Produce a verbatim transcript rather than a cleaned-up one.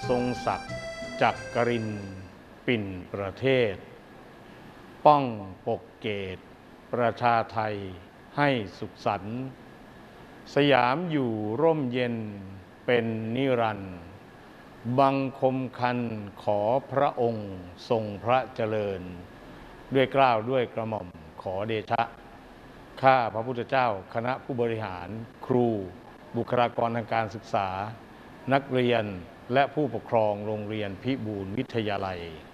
ทรงศักดิ์จักรินทร์ปิ่นประเทศป้องปกเกตประชาไทยให้สุขสันต์สยามอยู่ร่มเย็นเป็นนิรันดร์บังคมคันขอพระองค์ทรงพระเจริญด้วยเกล้าด้วยกระหม่อมขอเดชะข้าพระพุทธเจ้าคณะผู้บริหารครูบุคลากรทางการศึกษานักเรียนและผู้ปกครองโรงเรียนพิบูลวิทยาลัย